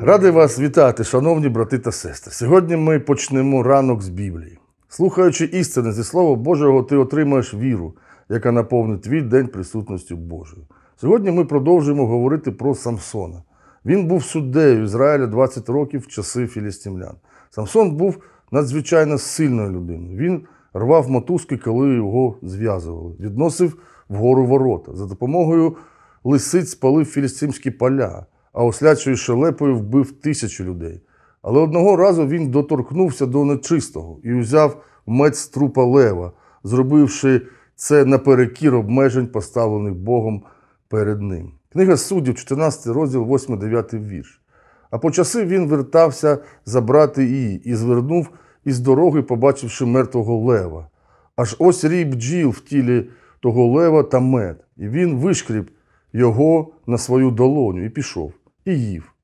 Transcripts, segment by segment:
Радий вас вітати, шановні брати та сестри. Сьогодні ми почнемо ранок з Біблії. Слухаючи істини зі Слова Божого, ти отримаєш віру, яка наповнить твій день присутністю Божою. Сьогодні ми продовжуємо говорити про Самсона. Він був суддею Ізраїля 20 років в часи філістимлян. Самсон був надзвичайно сильною людиною. Він рвав мотузки, коли його зв'язували, відносив вгору ворота. За допомогою лисиць спалив філістимські поля, а ослячою шелепою вбив 1000 людей. Але одного разу він доторкнувся до нечистого і взяв меч з трупа лева, зробивши це наперекір обмежень, поставлених Богом перед ним. Книга Суддів, 14 розділ, 8-9 вірш. А по часи він вертався забрати її і звернув із дороги, побачивши мертвого лева. Аж ось рій бджіл в тілі того лева та мед. І він вишкріб його на свою долоню і пішов, і їв.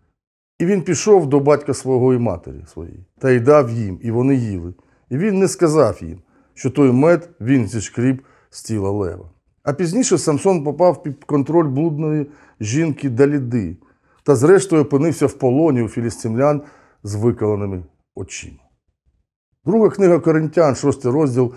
І він пішов до батька свого і матері своєї, та й дав їм, і вони їли. І він не сказав їм, що той мед він зішкріб з тіла лева. А пізніше Самсон попав під контроль блудної жінки Даліди, та зрештою опинився в полоні у філістимлян з виколеними очима. Друга книга Коринтян, 6 розділ,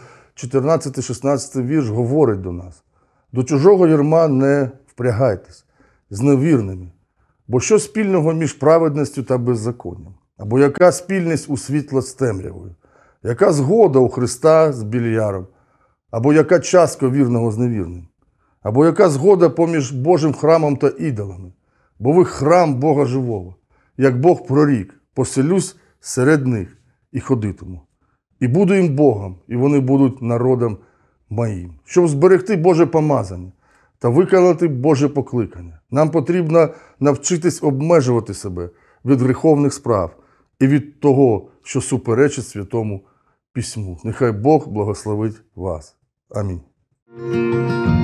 14-16 вірш говорить до нас: «До чужого ярма не впрягайтесь з невірними, бо що спільного між праведністю та беззаконням? Або яка спільність у світла з темрявою? Яка згода у Христа з Біліяром? Або яка частка вірного з невірним? Або яка згода поміж Божим храмом та ідолами? Бо ви храм Бога живого. Як Бог прорік, поселюсь серед них і ходитиму. І буду їм Богом, і вони будуть народом моїм». Щоб зберегти Боже помазання та виконати Боже покликання, нам потрібно навчитись обмежувати себе від гріховних справ і від того, що суперечить Святому Письму. Нехай Бог благословить вас. Амінь.